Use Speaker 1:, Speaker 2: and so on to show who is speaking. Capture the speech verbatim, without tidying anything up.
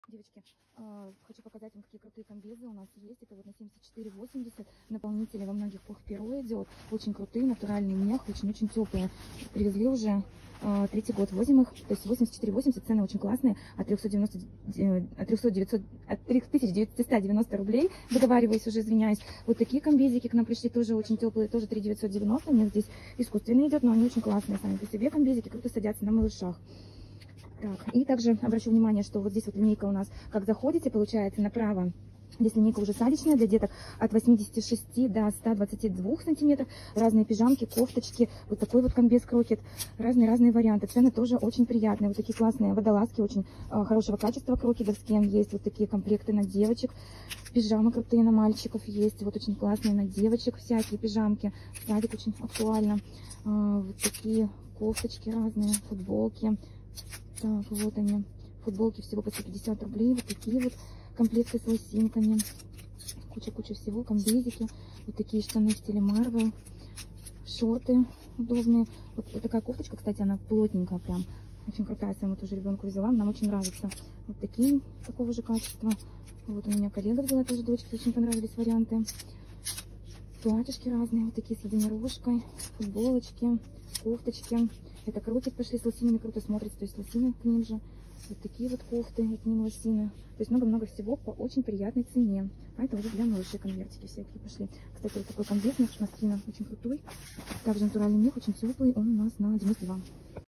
Speaker 1: Девочки, э, хочу показать вам, какие крутые комбезы у нас есть. Это вот на семьдесят четыре восемьдесят. Наполнители во многих пух перо идет. Очень крутые, натуральный мех, очень-очень теплые. Привезли уже э, третий год, возим их. То есть восемьдесят четыре восемьдесят, цены очень классные. От трёхсот девяноста, э, от трёхсот девятисот, от три тысячи девятисот девяносто рублей. Договариваюсь уже, извиняюсь. Вот такие комбезики к нам пришли, тоже очень теплые, тоже три тысячи девятьсот девяносто. У меня здесь искусственный идет, но они очень классные сами по себе. Комбезики круто садятся на малышах. Так, и также обращу внимание, что вот здесь вот линейка у нас, как заходите, получается направо. Здесь линейка уже садичная для деток от восьмидесяти шести до ста двадцати двух сантиметров. Разные пижамки, кофточки, вот такой вот комбез крокет. Разные-разные варианты. Цены тоже очень приятные. Вот такие классные водолазки, очень э, хорошего качества крокетовские. Есть вот такие комплекты на девочек. Пижамы крутые на мальчиков есть. Вот очень классные на девочек всякие пижамки. Садик очень актуально. Э, вот такие кофточки разные, футболки. Так, вот они. Футболки всего по сто пятьдесят рублей. Вот такие вот комплекты с лосинками. Куча-куча всего. Комбезики. Вот такие штаны в стиле Marvel. Шорты удобные. Вот, вот такая кофточка, кстати, она плотненькая прям. Очень крутая. Я своему тоже ребенку взяла. Нам очень нравится. Вот такие такого же качества. Вот у меня коллега взяла тоже дочке. Очень понравились варианты. Платьишки разные. Вот такие с единорожкой. Футболочки. Кофточки. Это крокет пошли с лосинами, круто смотрится, то есть лосины к ним же. Вот такие вот кофты, и к ним лосины. То есть много-много всего по очень приятной цене. А это уже для малышей конвертики всякие пошли. Кстати, вот такой комбез на спина очень крутой. Также натуральный мех, очень теплый, он у нас на девяносто два.